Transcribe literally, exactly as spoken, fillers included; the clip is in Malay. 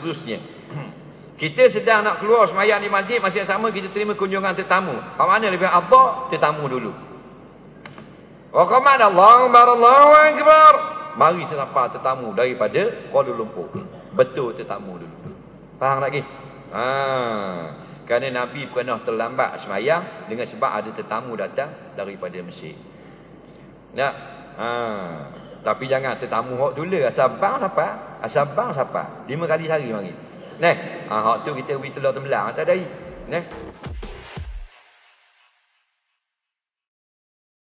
seterusnya. Kita sedang nak keluar semayang di masjid, masih yang sama kita terima kunjungan tetamu. Kat mana lebih afdal? Tetamu dulu. Wa qamat Allahu akbar Allahu akbar. Mari sapa tetamu daripada Kuala Lumpur. Betul tetamu dulu. Faham lagi? Ha. Kerana Nabi pernah terlambat semayang dengan sebab ada tetamu datang daripada Mesir. Nak? Ha. Tapi jangan tetamu hok tula asal bang siapa? Asal bang siapa? Lima kali sehari mari. Neh, ha hok tu kita beri telur tembelang tak ada. Neh.